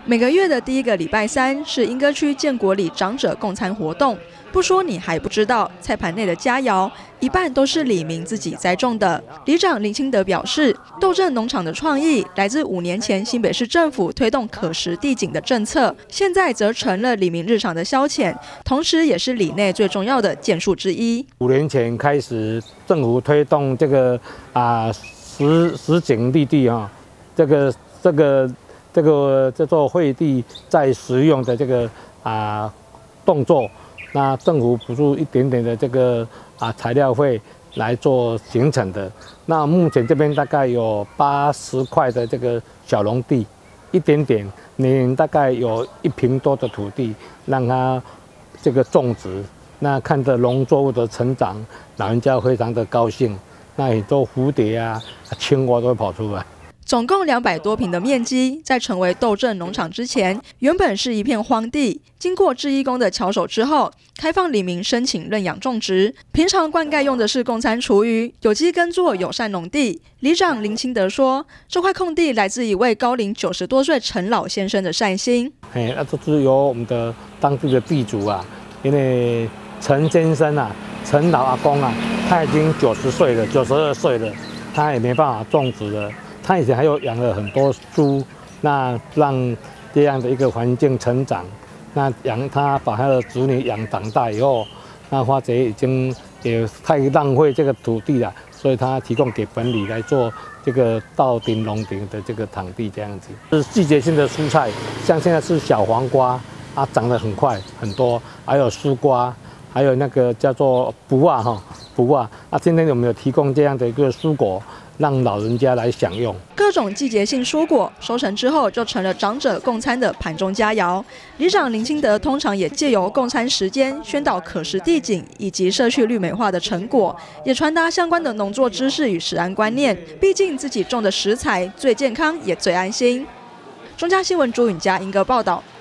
每个月的第一个礼拜三是莺歌区建国里长者共餐活动。不说你还不知道，菜盘内的佳肴一半都是里民自己栽种的。里长林清德表示，斗镇农场的创意来自5年前新北市政府推动可食地景的政策，现在则成了里民日常的消遣，同时也是里内最重要的建树之一。 5年前开始，政府推动这个实景绿地这个叫做会地再食用的这个动作，那政府补助一点点的这个材料费来做形成的。那目前这边大概有80块的这个小农地，一点点，你大概有1坪多的土地，让它这个种植。那看着农作物的成长，老人家非常的高兴。那很多蝴蝶青蛙都会跑出来。 总共200多坪的面积，在成为斗镇农场之前，原本是一片荒地。经过志义工的巧手之后，开放里民申请认养种植。平常灌溉用的是共餐厨余，有机耕作友善农地。里长林清德说，这块空地来自一位高龄90多岁陈老先生的善心。 那都是由我们的当地的地主因为陈先生陈老阿公他已经90岁了，92岁了，他也没办法种植了。他以前还有养了很多猪，那让这样的一个环境成长，那他把他的子女养长大以后，那发觉已经也太浪费这个土地了，所以他提供给本里来做这个稻丁农田的这个场地这样子。是季节性的蔬菜，像现在是小黄瓜长得很快很多，还有丝瓜，还有那个叫做卜今天我们有提供这样的一个蔬果，让老人家来享用。 各种季节性蔬果收成之后，就成了长者共餐的盘中佳肴。里长林清德通常也借由共餐时间，宣导可食地景以及社区绿美化的成果，也传达相关的农作知识与食安观念。毕竟自己种的食材最健康也最安心。中嘉新闻朱允嘉莺歌报道。